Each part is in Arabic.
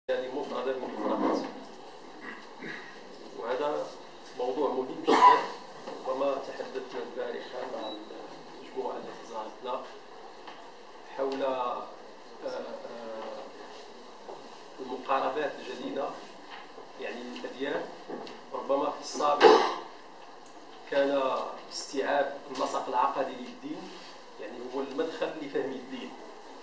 يعني مفردة من المفردات، وهذا موضوع مهم جدا. ربما تحدثنا البارحة مع المجموعة التي زارتنا حول المقاربات الجديدة، يعني الأديان. ربما في السابق كان استيعاب النسق العقدي للدين يعني هو المدخل لفهم الدين،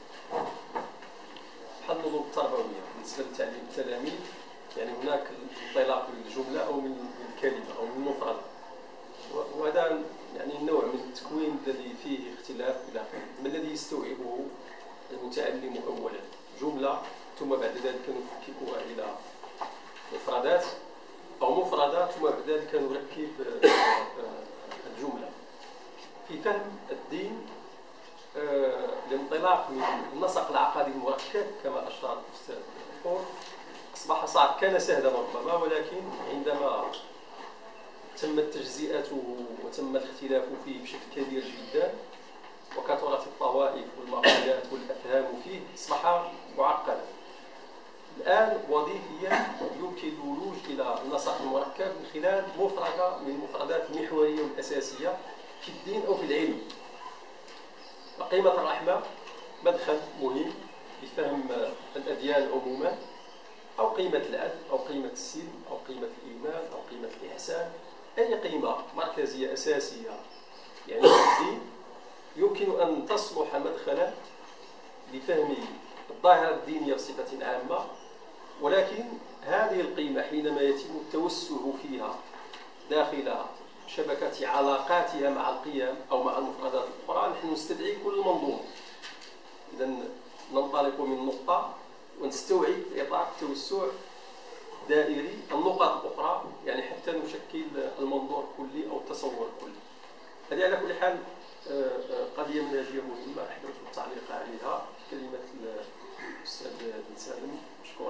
بحال النظم التربوية بالنسبة لتعليم التلاميذ. يعني هناك انطلاق من الجملة أو من الكلمة أو من المفردة، وهذا يعني نوع من التكوين الذي فيه اختلاف إلى آخره. ما الذي يستوعبه المتعلم أولا؟ جملة، ثم بعد ذلك نفككها إلى مفردات، أو مفردات ثم بعد ذلك نركب الجملة. في فهم الدين الانطلاق من النسق العقدي المركب كما أشار الأستاذ الدكتور أصبح صعب. كان سهلا ربما، ولكن عندما تمت تجزئته وتم الاختلاف فيه بشكل كبير جدا وكثرت الطوائف والمقولات والأفهام فيه أصبح معقدا. الآن وظيفيا يمكن الولوج إلى النسق المركب من خلال مفردة من المفردات المحورية والأساسية في الدين أو في العلم. وقيمة الرحمة مدخل مهم لفهم الأديان عموما، أو قيمة العدل أو قيمة السلم أو قيمة الإيمان أو قيمة الإحسان. أي قيمة مركزية أساسية يعني في الدين يمكن أن تصلح مدخلا لفهم الظاهرة الدينية بصفة عامة. ولكن هذه القيمة حينما يتم التوسع فيها داخل شبكة علاقاتها مع القيم أو مع المفردات الأخرى، نحن نستدعي كل المنظومة. إذا ننطلق من نقطة ونستوعب في إطار التوسع دائري النقاط الأخرى، يعني حتى نشكل المنظور الكلي أو التصور الكلي. هذه على كل حال قضية منهجية مهمة أحببت التعليق عليها في كلمة الأستاذ بن سالم مشكورا.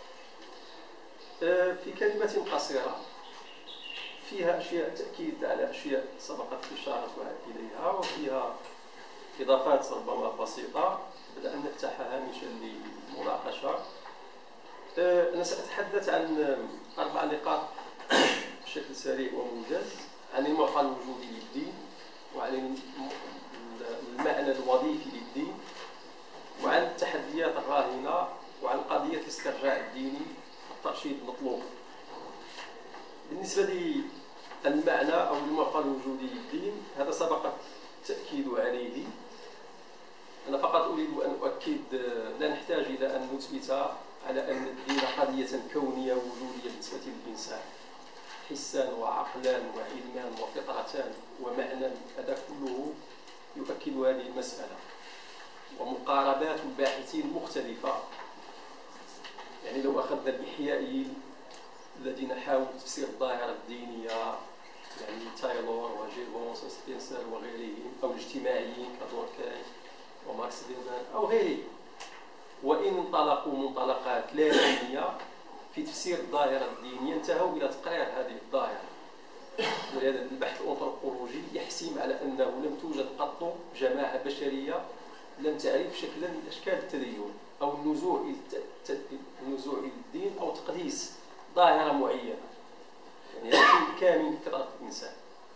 في كلمة قصيرة فيها أشياء تأكيد على أشياء سبقت إشارتها إليها، وفيها إضافات ربما بسيطة. بدأ أن نفتح هامشا للمناقشة. أنا سأتحدث عن 4 نقاط بشكل سريع وموجز: عن المعطى الوجودي للدين، وعن المعنى الوظيفي للدين، وعن التحديات الراهنة، وعن قضية الاسترجاع الديني والترشيد المطلوب. بالنسبة للمعنى أو المعطى الوجودي للدين، هذا سبق التأكيد عليه. أنا فقط أريد أن أؤكد لا نحتاج إلى أن نثبت على أن الدين قضية كونية وجودية بالنسبة للإنسان، حسان وعقلان وعلمان وفطرتان ومعنى. هذا كله يؤكد هذه المسألة. ومقاربات الباحثين مختلفة، يعني لو أخذنا الإحيائيين الذين حاولوا تفسير الظاهرة الدينية يعني تايلور وجيربون وسبنسر وغيرهم، أو الاجتماعيين كدوركاي وماركس فيرمان أو غيرهم، وإن انطلقوا منطلقات لا دينية في تفسير الظاهرة الدينية انتهوا إلى تقرير هذه الظاهرة. ولهذا البحث الأنثروبولوجي يحسم على أنه لم توجد قط جماعة بشرية لم تعرف شكلا من أشكال التدين أو النزوع إلى الدين أو تقديس ظاهرة معينة، يعني هذا كامل فطرة الإنسان.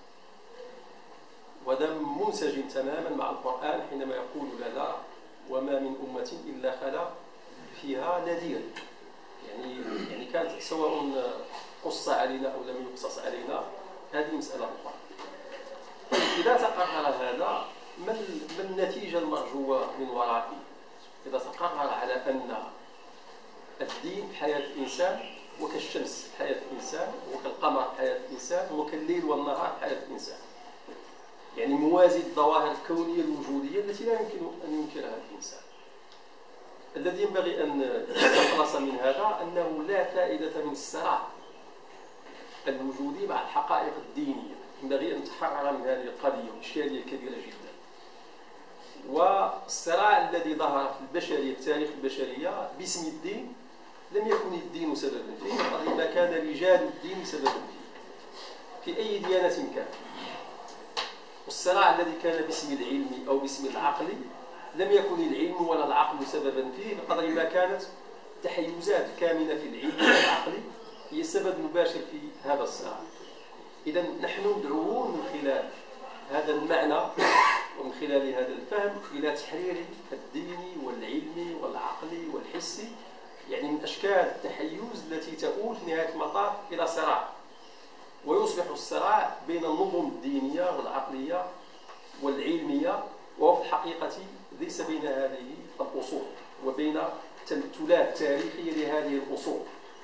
وهذا منسجم تماما مع القرآن حينما يقول لنا: وما من أمة إلا خلا فيها نذير. يعني كانت سواء قص علينا أو لم يقصص علينا، هذه مسألة أخرى. إذا تقرر هذا، ما النتيجة المرجوة من ورائه؟ إذا تقرر على أن الدين في حياة الإنسان هو كالشمس في حياة الإنسان، وكالقمر في حياة الإنسان، وكالليل والنهار في حياة الإنسان، يعني موازي الظواهر الكونية الوجودية التي لا يمكن أن ينكرها الإنسان. الذي ينبغي أن نخلص من هذا أنه لا فائدة من الصراع الوجودي مع الحقائق الدينية. ينبغي أن نتحرر من هذه القضية وإشكالية كبيرة جدا. والصراع الذي ظهر في البشرية في تاريخ البشرية باسم الدين لم يكن الدين سببا فيه، بل ما كان رجال الدين سببا فيه في أي ديانة كان. والصراع الذي كان باسم العلم أو باسم العقل لم يكن العلم ولا العقل سببا فيه، بقدر ما كانت التحيزات الكامنة في العلم والعقل هي سبب مباشر في هذا الصراع. إذا نحن ندعوون من خلال هذا المعنى ومن خلال هذا الفهم إلى تحرير الديني والعلمي والعقلي والحسي، يعني من أشكال التحيز التي تؤول في نهاية المطاف إلى صراع، ويصبح الصراع بين النظم الدينية والعقلية والعلمية، وهو في الحقيقة ليس بين هذه الأصول وبين تمثلات تاريخية لهذه الأصول،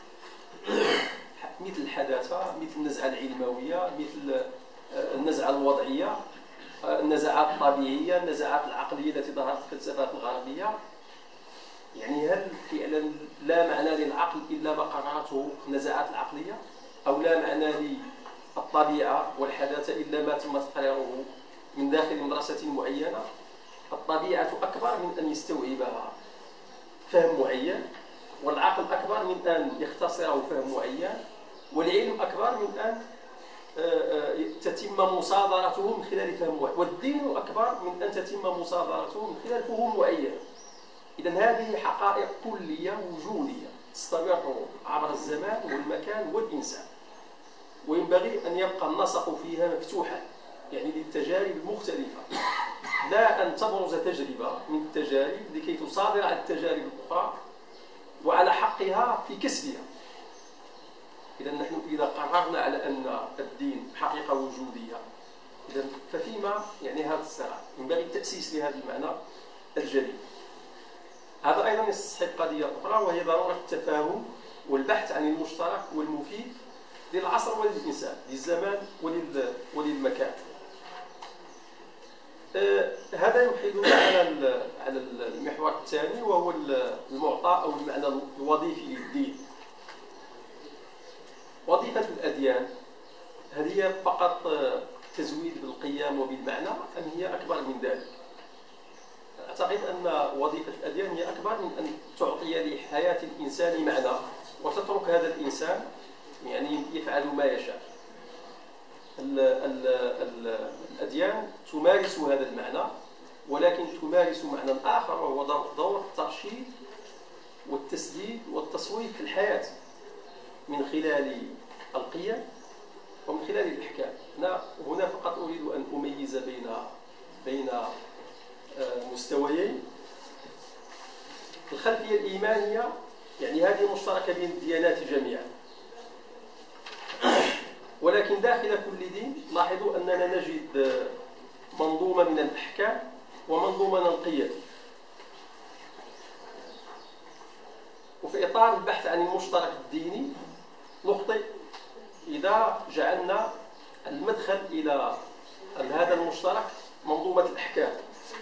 مثل الحداثة، مثل النزعة العلموية، مثل النزعة الوضعية، النزعات الطبيعية، النزعات العقلية التي ظهرت في الفلسفات الغربية. يعني هل فعلا لا معنى للعقل إلا ما قررته النزعات العقلية؟ أو لا معنى للطبيعة والحداثة إلا ما تم تقريره من داخل مدرسة معينة؟ الطبيعة أكبر من أن يستوعبها فهم معين، والعقل أكبر من أن يختصره فهم معين، والعلم أكبر من أن تتم مصادرته من خلال فهم معين، والدين أكبر من أن تتم مصادرته من خلال فهم معينة. إذن هذه حقائق كلية وجودية تستمر عبر الزمان والمكان والإنسان، وينبغي أن يبقى النسق فيها مفتوحا، يعني للتجارب المختلفة، لا أن تبرز تجربة من التجارب لكي تصادر على التجارب الأخرى وعلى حقها في كسبها. إذا نحن إذا قررنا على أن الدين حقيقة وجودية، إذا ففيما يعني هذا الصراع ينبغي التأسيس لهذا المعنى الجديد. هذا أيضا يستحق قضية أخرى، وهي ضرورة التفاهم والبحث عن المشترك والمفيد للعصر وللإنسان، للزمان وللمكان. هذا يوحدنا على المحور الثاني، وهو المعطى أو المعنى الوظيفي للدين. وظيفة الأديان، هل هي فقط تزويد بالقيم وبالمعنى أم هي أكبر من ذلك؟ أعتقد أن وظيفة الأديان هي أكبر من أن تعطي لحياة الإنسان معنى وتترك هذا الإنسان يعني يفعل ما يشاء. الأديان تمارس هذا المعنى، ولكن تمارس معنى آخر، وهو دور الترشيد والتسديد والتصويب في الحياة من خلال القيم ومن خلال الأحكام. أنا هنا فقط أريد أن أميز بين مستويين. الخلفية الإيمانية يعني هذه مشتركة بين الديانات جميعا، ولكن داخل كل دين لاحظوا أننا نجد منظومة من الأحكام ومنظومة من القيم. وفي إطار البحث عن المشترك الديني نخطئ إذا جعلنا المدخل إلى هذا المشترك منظومة الأحكام.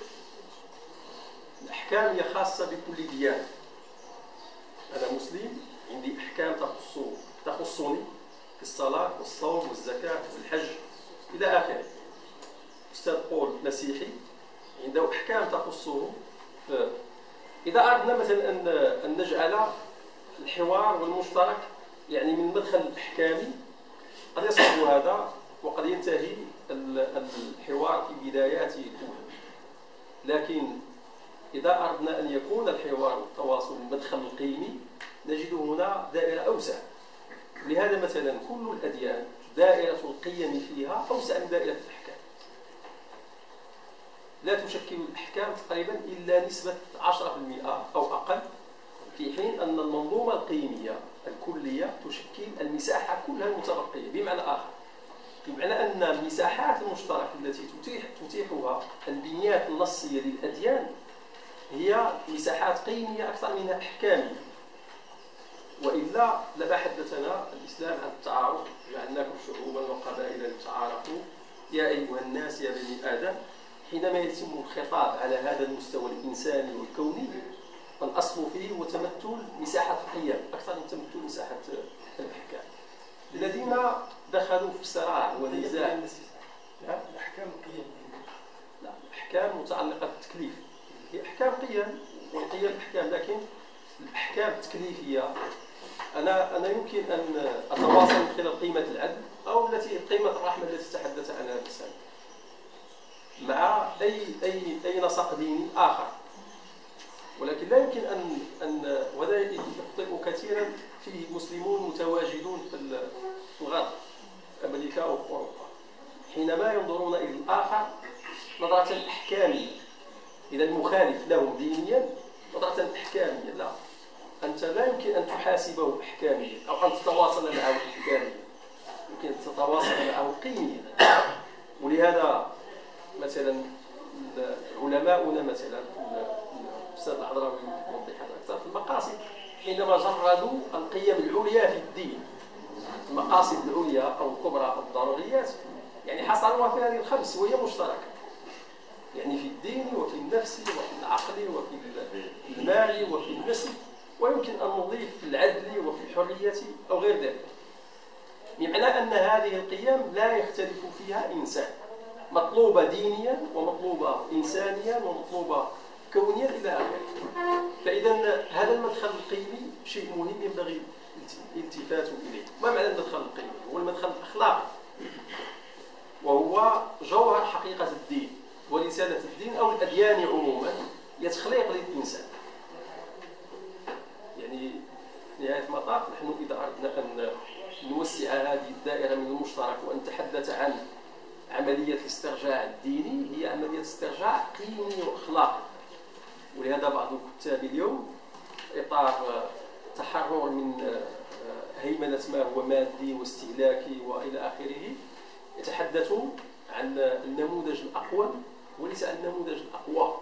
الأحكام هي خاصة بكل ديانة. أنا مسلم عندي أحكام تخصني في الصلاة والصوم والزكاة والحج إلى آخره. أستاذ بول مسيحي عنده أحكام تخصه. إذا أردنا مثلا أن نجعل الحوار والمشترك يعني من المدخل الأحكامي، قد يصعب هذا وقد ينتهي الحوار في بداياته الأولى. لكن إذا أردنا أن يكون الحوار والتواصل من مدخل القيمي نجد هنا دائرة أوسع. لهذا مثلا كل الأديان دائرة القيم فيها أوسع من دائرة الأحكام. لا تشكل الأحكام تقريبا إلا نسبة 10% أو أقل، في حين أن المنظومة القيمية الكلية تشكل المساحة كلها المتبقية. بمعنى آخر، بمعنى أن المساحات المشتركة التي تتيحها البنيات النصية للأديان هي مساحات قيمية أكثر منها أحكامية، وإلا لما حدثنا الإسلام عن التعارف، جعلناكم شعوبا وقبائل لتعارفوا يا أيها الناس يا بني آدم. حينما يتم الخطاب على هذا المستوى الإنساني والكوني، الأصل فيه هو تمثل مساحة القيم أكثر من تمثل مساحة الأحكام. الذين دخلوا في صراع ونزاع الأحكام قيم. لا، الأحكام متعلقة بالتكليف. هي أحكام قيم والقيم أحكام، لكن الأحكام التكليفية أنا يمكن أن أتواصل من خلال قيمة العدل أو قيمة الرحمة التي تحدث عنها الإنسان مع أي نسق ديني آخر. ولكن لا يمكن أن ولا يخطئ كثيرا فيه مسلمون متواجدون في الغرب، في أمريكا أو في أوروبا، حينما ينظرون إلى الآخر نظرة أحكامية، إذا المخالف لهم دينيا نظرة أحكامية. لا، أنت لا يمكن أن تحاسبه أحكاميا أو أن تتواصل معه أحكاميا، يمكن أن تتواصل معه قيميا. ولهذا مثلا علماؤنا مثلا الأستاذ الحضراوي يوضح هذا أكثر في المقاصد، حينما جردوا القيم العليا في الدين، المقاصد العليا أو الكبرى أو الضروريات، يعني حصروها في هذه الخمس وهي مشتركة، يعني في الدين وفي النفس وفي العقل وفي المال وفي النسل، ويمكن أن نضيف في العدل وفي الحرية أو غير ذلك، بمعنى أن هذه القيم لا يختلف فيها إنسان، مطلوبة دينيا ومطلوبة إنسانيا ومطلوبة كونيا إلى آخره. فإذا هذا المدخل القيمي شيء مهم ينبغي الالتفات إليه. ما معنى المدخل القيمي؟ هو المدخل الأخلاقي، وهو جوهر حقيقة الدين ورسالة الدين أو الأديان عموما، هي تخليق للإنسان. يعني في نهاية المطاف نحن إذا أردنا أن نوسع هذه الدائرة من المشترك وأن نتحدث عن عملية الاسترجاع الديني، هي عملية استرجاع قيمي وأخلاقي. ولهذا بعض الكتاب اليوم إطار تحرر من هيمنة ما هو مادي واستهلاكي وإلى آخره، يتحدثون عن النموذج الأقوى وليس عن النموذج الأقوى.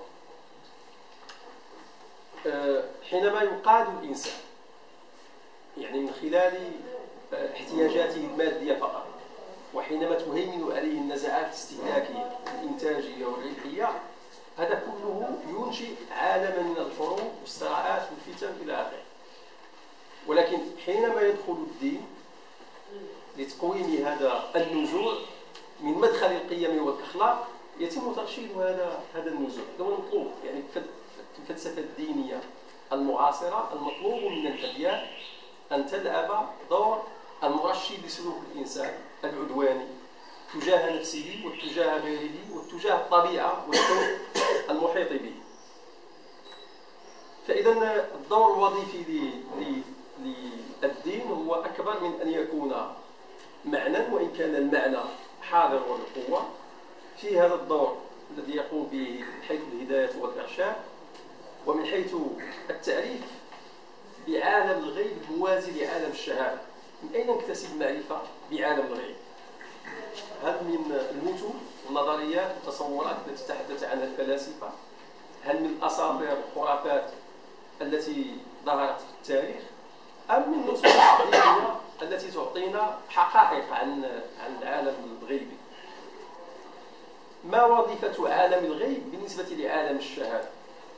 حينما يقاد الإنسان يعني من خلال احتياجاته المادية فقط، وحينما تهيمن عليه النزعات الاستهلاكية الإنتاجية والربحية، هذا كله ينشئ عالما من الحروب والصراعات والفتن إلى آخره. ولكن حينما يدخل الدين لتقويم هذا النزوع من مدخل القيم والأخلاق، يتم ترشيد هذا النزوع. هذا هو المطلوب. يعني في الفلسفة الدينية المعاصرة المطلوب من الأديان أن تلعب دور المرشد لسلوك الإنسان العدواني تجاه نفسه وتجاه غيره وتجاه الطبيعة والكون المحيط به. فإذا الدور الوظيفي للدين هو أكبر من أن يكون معنى، وإن كان المعنى حاضر وبقوة في هذا الدور الذي يقوم به من حيث الهداية والإرشاد، ومن حيث التعريف بعالم الغيب الموازي لعالم الشهادة. من أين نكتسب المعرفة بعالم الغيب؟ هل من المتون والنظريات والتصورات التي تحدث عنها الفلاسفة؟ هل من الأساطير والخرافات التي ظهرت في التاريخ؟ أم من النصوص الدينية التي تعطينا حقائق عن العالم الغيبي؟ ما وظيفة عالم الغيب بالنسبة لعالم الشهادة؟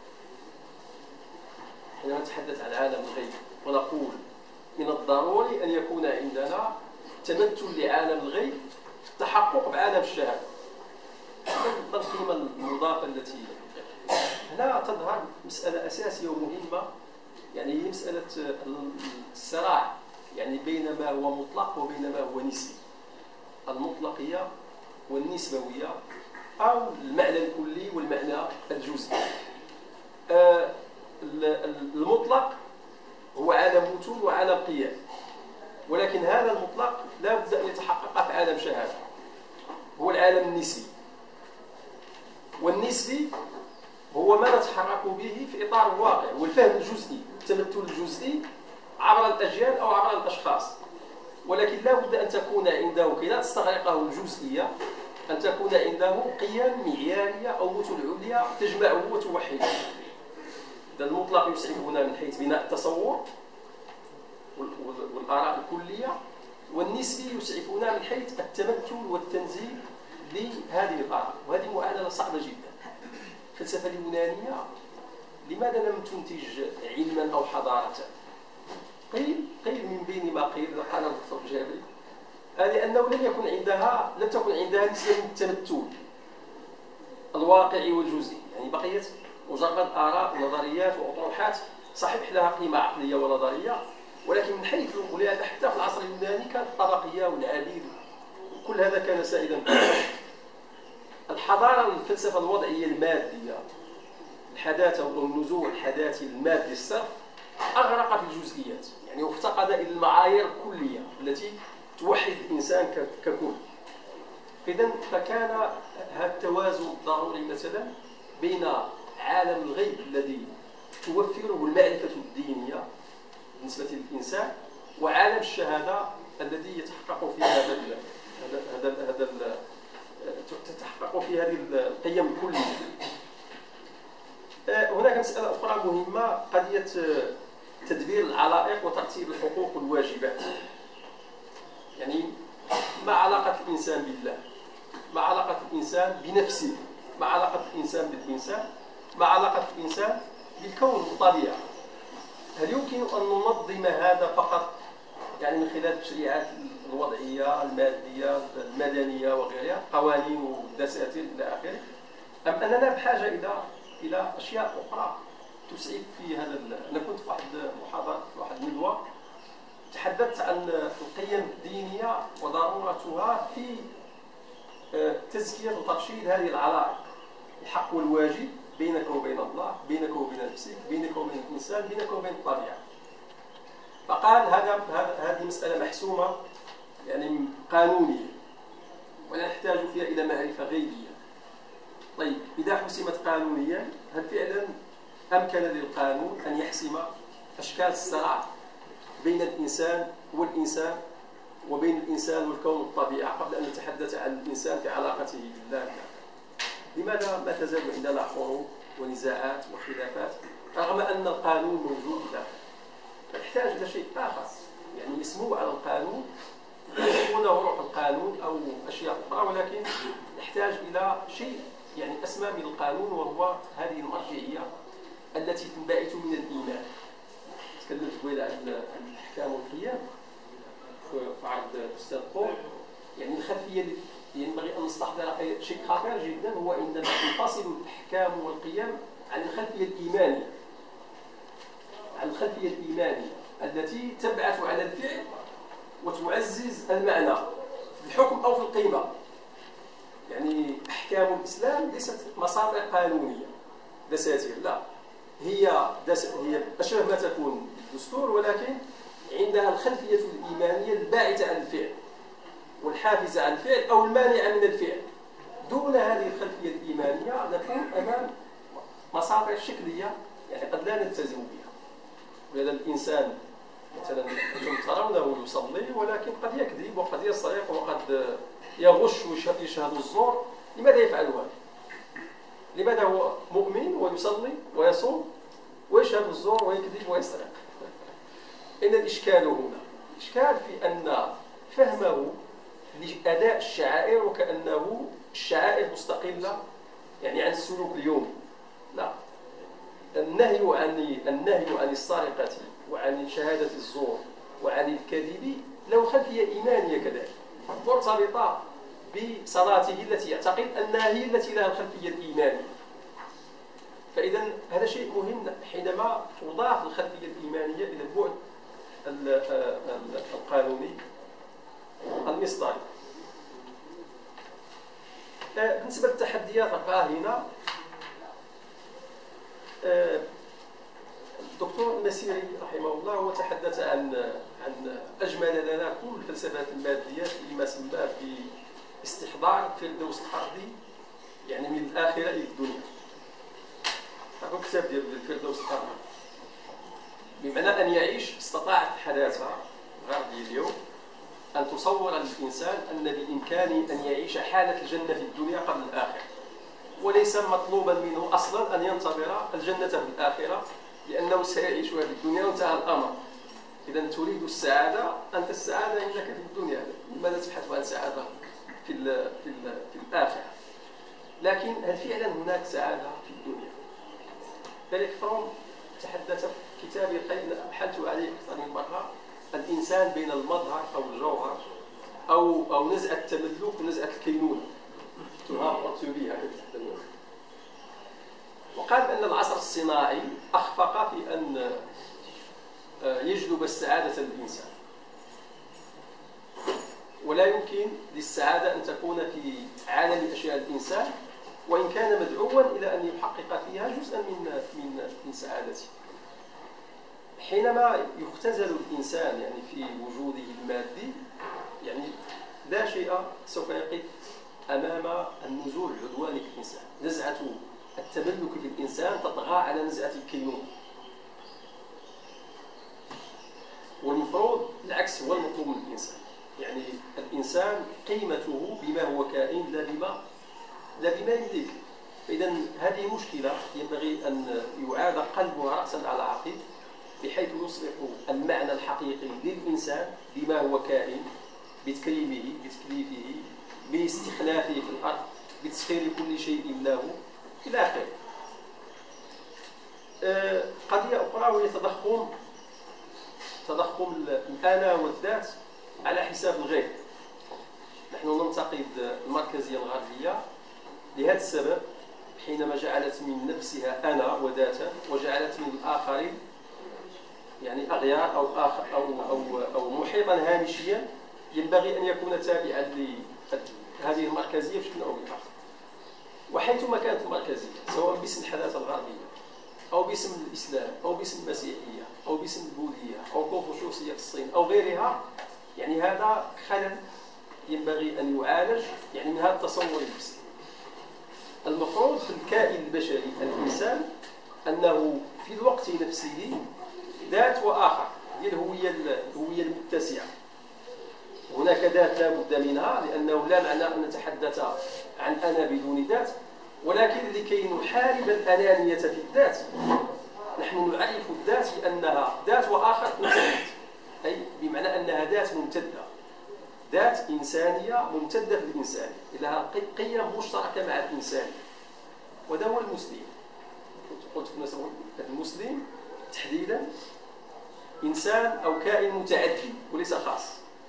حينما نتحدث عن عالم الغيب ونقول من الضروري أن يكون عندنا تمثل لعالم الغيب في التحقق بعالم الشهادة. ما القيمة المضافة التي هنا تظهر مسألة أساسية ومهمة، يعني هي مسألة الصراع يعني بين ما هو مطلق وبين ما هو نسبي، المطلقية والنسبوية أو المعنى الكلي والمعنى الجزئي. المطلق هو عالم متون وعالم قيم، ولكن هذا المطلق لا بد أن يتحقق في عالم شهادة، هو العالم النسبي. والنسبي هو ما نتحرك به في إطار الواقع والفهم الجزئي، التمثل الجزئي عبر الأجيال أو عبر الأشخاص، ولكن لا بد أن تكون عنده كي لا تستغرقه الجزئية، أن تكون عنده قيم معيارية أو متون عليا تجمعه وتوحده. المطلق يسعفنا من حيث بناء التصور والآراء الكلية، والنسبي يسعفنا من حيث التمثل والتنزيل لهذه الآراء، وهذه معادلة صعبة جدا. الفلسفة اليونانية لماذا لم تنتج علما أو حضارة؟ قيل من بين ما قيل قال الدكتور جابري لأنه لم تكن عندها نسبة من التمثل الواقعي والجزئي، يعني بقيت مجرد آراء ونظريات وأطروحات صحيح لها قيمة عقلية ونظرية، ولكن من حيث ولهذا حتى في العصر اليوناني كانت الطبقية والعبيد كل هذا كان سائدا. الحضارة الفلسفة الوضعية المادية الحداثة أو النزوع الحداثي المادي الصرف أغرق في الجزئيات، يعني وافتقد إلى المعايير الكلية التي توحد الإنسان ككل. إذن فكان هذا التوازن الضروري مثلا بين عالم الغيب الذي توفره المعرفة الدينية بالنسبة للإنسان وعالم الشهادة الذي يتحقق فيه تتحقق فيه هذه القيم الكلية. هناك مسألة أخرى مهمة، قضية تدبير العلائق وترتيب الحقوق والواجبات. يعني ما علاقة الإنسان بالله، ما علاقة الإنسان بنفسه، ما علاقة الإنسان بالإنسان، ما علاقة الإنسان بالكون والطبيعة. هل يمكن أن ننظم هذا فقط يعني من خلال التشريعات الوضعية المادية المدنية وغيرها، قوانين ودساتير إلى آخره، أم أننا بحاجة إلى أشياء أخرى تسعف في هذا؟ أنا كنت في واحد المحاضرة في واحد الندوة تحدثت عن القيم الدينية وضرورتها في تزكية وترشيد هذه العلائق، الحق والواجب بينك وبين الله، بينك وبين نفسك، بينك وبين الإنسان، بينك وبين الطبيعة. فقال هذه مسألة محسومة يعني قانونية ولا نحتاج فيها إلى معرفة غيبية. طيب إذا حسمت قانونيا، هل فعلا أمكن للقانون أن يحسم أشكال الصراع بين الإنسان والإنسان وبين الإنسان والكون والطبيعة قبل أن نتحدث عن الإنسان في علاقته بالله؟ لماذا ما تزال عندنا حروب ونزاعات وخلافات رغم أن القانون موجود داخل؟ نحتاج إلى شيء آخر، يعني يسمو على القانون، يسمونه روح القانون أو أشياء أخرى، ولكن نحتاج إلى شيء يعني أسمى من القانون، وهو هذه المرجعية التي تنبعث من الإيمان. تكلمت قبيل عن الأحكام والقيم في عرض الأستاذ قول، يعني الخلفية اللي ينبغي أن نستحضر شيء خطير جدا هو عندما تنفصل الأحكام والقيم عن الخلفية الإيمانية، عن الخلفية الإيمانية التي تبعث على الفعل وتعزز المعنى في الحكم أو في القيمة. يعني أحكام الإسلام ليست مصادر قانونية دساتير، لا، هي أشبه ما تكون بالدستور، ولكن عندها الخلفية الإيمانية الباعثة عن الفعل والحافزة عن الفعل أو المانعة من الفعل. دون هذه الخلفية الإيمانية نكون أمام مصادر شكلية يعني قد لا نلتزم بها. ولهذا الإنسان مثلا ترونه يصلي ولكن قد يكذب وقد يسرق وقد يغش ويشهد الزور. لماذا يفعل هذا؟ لماذا هو مؤمن ويصلي ويصوم ويشهد الزور ويكذب ويسرق؟ إن الإشكال هنا إشكال في أن فهمه لأداء الشعائر وكأنه الشعائر مستقلة يعني عن السلوك اليومي. لا، النهي عن السرقة وعن شهادة الزور وعن الكذب له خلفية إيمانية كذلك مرتبطة بصلاته التي يعتقد أنها هي التي لها الخلفية الإيمانية. فإذا هذا شيء مهم حينما تضاف الخلفية الإيمانية إلى البعد القانوني المصدري. بالنسبة للتحديات الراهنة، الدكتور النسيري رحمه الله هو تحدث عن أجمل لنا كل الفلسفات الماديات لما سماه باستحضار الفردوس الأرضي، يعني من الآخرة إلى الدنيا. هذا كتاب ديال الفردوس الأرضي، بمعنى أن يعيش استطاعت الحداثة الغربية اليوم أن تصور للإنسان أن بإمكانه أن يعيش حالة الجنة في الدنيا قبل الآخرة، وليس مطلوبا منه أصلا أن ينتظر الجنة في الآخرة لأنه سيعيشها في الدنيا وانتهى الأمر. إذا تريد السعادة، أنت السعادة عندك في الدنيا، لماذا تبحث عن سعادة في الآخرة؟ لكن هل فعلا هناك سعادة في الدنيا؟ ذلك فروم تحدث في كتابه القيم أبحثت عليه أكثر من مرة، الإنسان بين المظهر أو الجوهر أو نزعة التملك ونزعة الكينونة. وقال بأن العصر الصناعي أخفق في أن يجلب السعادة للإنسان، ولا يمكن للسعادة أن تكون في عالم أشياء الإنسان وإن كان مدعوا إلى أن يحقق فيها جزءا من سعادته. حينما يختزل الإنسان يعني في وجوده المادي، يعني لا شيء سوف يقف أمام النزوع العدواني في الإنسان. نزعة التملك في الإنسان تطغى على نزعة الكينونة، والمفروض العكس هو المطلوب من الإنسان. يعني الإنسان قيمته بما هو كائن لا بما يملك. إذا هذه مشكلة ينبغي أن يعاد قلبها رأسا على عقب، بحيث يصبح المعنى الحقيقي للإنسان بما هو كائن، بتكريمه، بتكليفه، باستخلافه في الأرض، بتسخير كل شيء له إلى آخره. قضية أخرى وهي تضخم الأنا والذات على حساب الغير. نحن ننتقد المركزية الغربية لهذا السبب، حينما جعلت من نفسها أنا وذاتا، وجعلت من الآخرين يعني أغيار أو محيطا هامشيا ينبغي أن يكون تابعا لهذه المركزية بشكل أو بآخر. وحيثما كانت المركزية سواء باسم الحداثة الغربية أو باسم الإسلام أو باسم المسيحية أو باسم البوذية أو الكونفوشيوسية في الصين أو غيرها، يعني هذا خلل ينبغي أن يعالج يعني من هذا التصور النفسي. المفروض في الكائن البشري الإنسان أنه في الوقت نفسه ذات وآخر، هي الهوية المتسعة. هناك ذات لا بد منها، لأنه لا معنى أن نتحدث عن أنا بدون ذات، ولكن لكي نحارب الأنانية في الذات نحن نعرف الذات بأنها ذات وآخر ممتد، أي بمعنى أنها ذات ممتدة، ذات إنسانية ممتدة في الإنسان، لها قيم مشتركة مع الإنسان. وده هو المسلم. قلت المسلم تحديدا إنسان أو كائن متعدي وليس خاص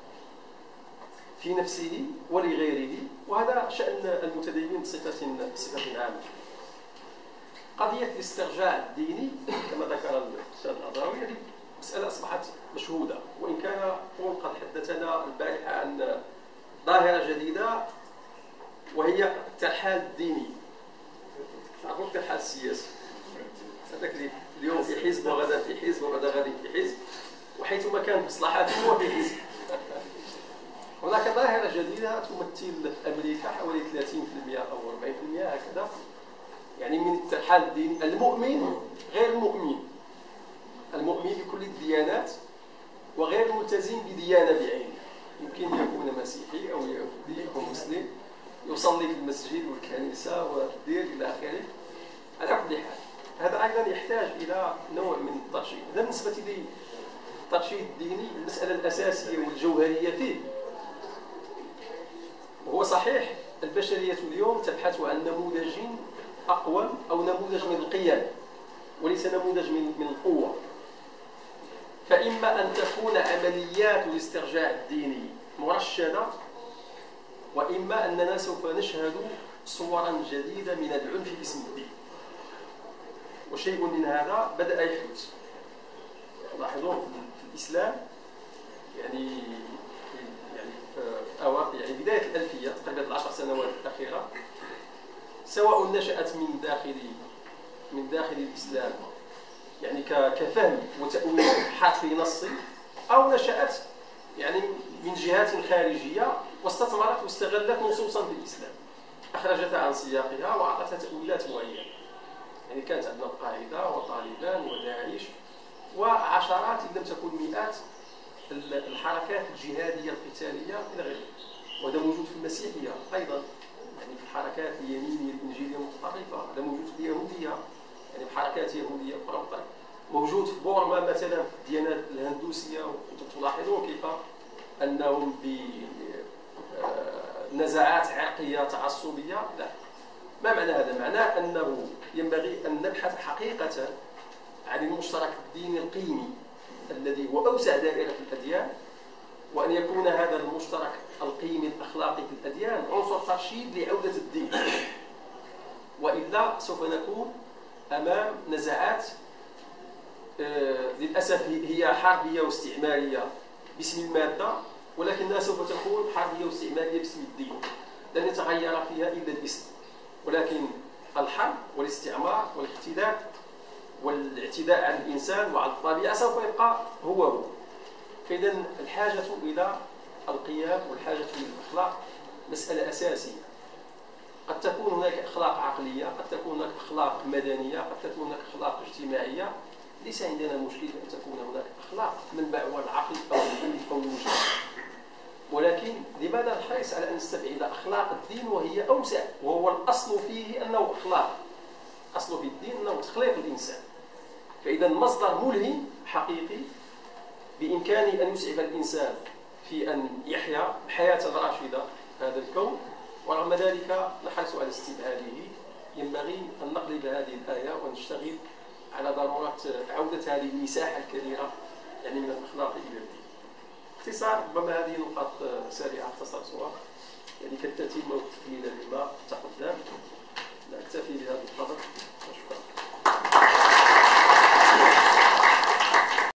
في نفسه ولغيره، وهذا شأن المتدين بصفة عامة. قضية الاسترجاع الديني كما ذكر الأستاذ الأضراوي هذه مسألة أصبحت مشهودة، وإن كان بول قد حدثنا البارحة عن ظاهرة جديدة وهي الترحال الديني، تعرفون الترحال السياسي، هذاك اليوم في حزب وغدا في حزب وغدا غادي في حزب، وحيثما كان مصلحته هو في حزب. هناك ظاهرة جديدة تمثل في أمريكا حوالي 30% أو 40% هكذا، يعني من الترحال الديني. المؤمن غير المؤمن، المؤمن بكل الديانات وغير الملتزم بديانة بعينها، يمكن يكون مسيحي أو يهودي أو مسلم، يصلي في المسجد والكنيسة والدير إلى آخره. على كل حال هذا أيضا يحتاج إلى نوع من الترشيد. بالنسبة للترشيد الديني المسألة الأساسية والجوهرية فيه، وهو صحيح البشرية اليوم تبحث عن نموذج أقوى أو نموذج من القيادة وليس نموذج من القوة. فإما أن تكون عمليات الاسترجاع الديني مرشدة، وإما أننا سوف نشهد صورا جديدة من العنف باسم الدين. وشيء من هذا بدأ يحدث. تلاحظون في الإسلام يعني بداية الألفية تقريبا العشر سنوات الأخيرة، سواء نشأت من داخل الإسلام يعني كفهم وتأويل حرفي نصي، أو نشأت يعني من جهات خارجية واستثمرت واستغلت نصوصا في الإسلام، أخرجتها عن سياقها وأعطتها تأويلات معينة. يعني كانت عندنا القاعدة وطالبان وداعش وعشرات إن لم تكن مئات الحركات الجهادية القتالية إلى غيره. وهذا موجود في المسيحية أيضا، يعني في الحركات اليمينية الإنجيلية المتطرفة، هذا موجود في اليهودية، يعني في حركات يهودية أخرى، موجود في بورما مثلا في الديانات الهندوسية. وأنتم تلاحظون كيف أنهم بنزعات عرقية تعصبية. لا، ما معنى هذا؟ معناه أنه ينبغي أن نبحث حقيقة عن المشترك الديني القيمي الذي هو أوسع دائرة في الأديان، وأن يكون هذا المشترك القيمي الأخلاقي في الأديان عنصر ترشيد لعودة الدين، وإلا سوف نكون أمام نزعات للأسف هي حربية واستعمارية باسم المادة، ولكنها سوف تكون حربية واستعمارية باسم الدين. لن يتغير فيها إلا الاسم، ولكن الحرب والاستعمار والاختلاف والاعتداء على الإنسان وعلى الطبيعة سوف يبقى هو. فإذا الحاجة إلى القيم والحاجة إلى الأخلاق مسألة أساسية. قد تكون هناك أخلاق عقلية، قد تكون هناك أخلاق مدنية، قد تكون هناك أخلاق اجتماعية. ليس عندنا مشكل أن تكون هناك أخلاق منبعها العقل أو الدين أو المجتمع، ولكن لماذا نحرص على أن نستبعد أخلاق الدين وهي أوسع، وهو الأصل فيه أنه أخلاق، أصل في الدين أنه تخليق الإنسان. فإذا مصدر ملهم حقيقي بإمكانه أن يسعف الإنسان في أن يحيا حياة راشدة في هذا الكون، ورغم ذلك نحرص على استبعاده. ينبغي أن نقلب هذه الآية ونشتغل على ضرورة عودة هذه المساحة الكبيرة يعني من الأخلاق إلى الدين. باختصار ربما هذه نقاط سريعة اختصرتها يعني كالتتمة والتكميل لما تقدم. نكتفي بهذا القدر.